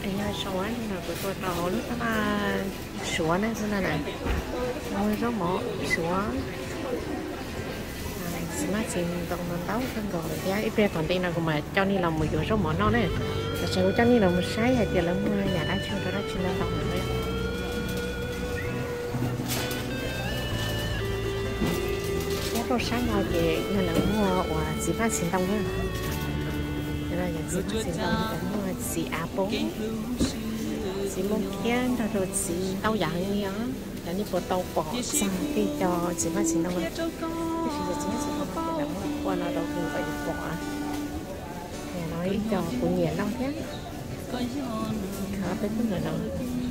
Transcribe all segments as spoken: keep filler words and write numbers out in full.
anh ơi số này là của tôi tàu lúc đó là số này thế này này mua số một số xin má xin tổng đồng tàu thân rồi giá ít về còn tin nào mà cho ni là một số món nó này là sẽ cho ni là một sai hay tiền lắm nhà đã chưa đó chưa lên tàu này giá đồ sáng nào thì nhà là mua và xin má xin tổng thôi là những gì mà xin đâu thì mua xì apple xì mông kiến rồi rồi xì tàu dạng như đó là như bộ tàu bỏ sang khi cho xì mà xin đâu mà cái gì là xì xin đâu mà là mua qua nó đâu cũng phải bỏ thì nói cho cũng nhiều đâu thế khá với cái người nào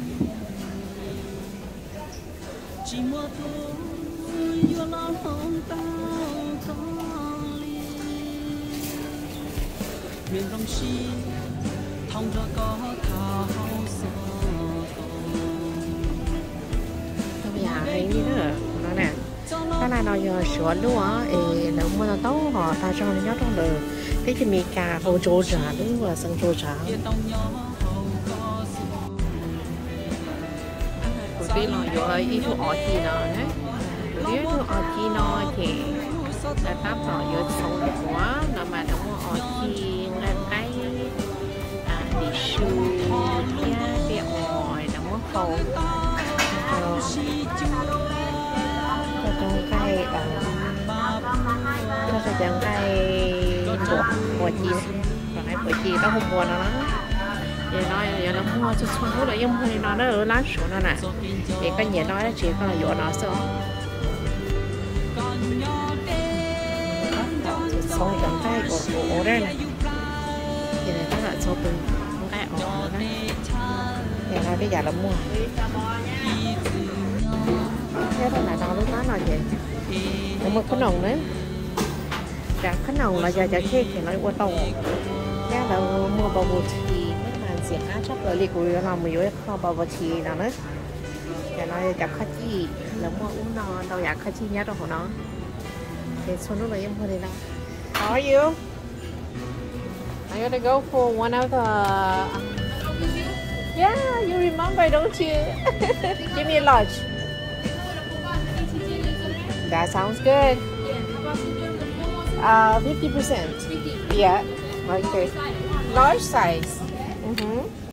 miền đông xí thông ra có thao sơ bây giờ hay như đó nó nè cái này nó giờ sửa luôn á thì nếu mà nó tốt họ ta cho nó nhớ trong đời cái gì mì cà hồ trộn trả đúng là sân trộn trả của tôi là giờ ít thu ở chi nó đấy nếu thu ở chi nó thì là táp tỏ giữa sâu quá là mà nó ở chi lên cái à đi su kia cái ỏi nó mất khâu cho trong cái ở cho cho trong cái bột bột chi còn cái bột chi nó không buồn nó thì nói giờ nó mua cho xuân lúc đấy em mua nó nó ở lá sữa nó nè thì cái nhẹ nói nó chỉ có là dỗ nó sao xong cái tay của ổ đây này thì này các bạn số từng cái ổ đó thì nói bây giờ là mua thế đó là nó lúc đó là gì một cái nồng đấy cả cái nồng là giờ giờ kia thì nói qua tàu cái là mua bao bột thì mấy bạn sẽ cá chắc là liệt của nó mình với kho bao bột thì nào đấy thì nói gặp khách gì là mua uống nó đâu giả khách chi nhất của nó thì số lúc đấy em mua đây đâu. How are you? I gotta go for one of the. Yeah, you remember, don't you? Give me a large. That sounds good. Uh, fifty percent. Yeah. Okay. Large size. Mm-hmm.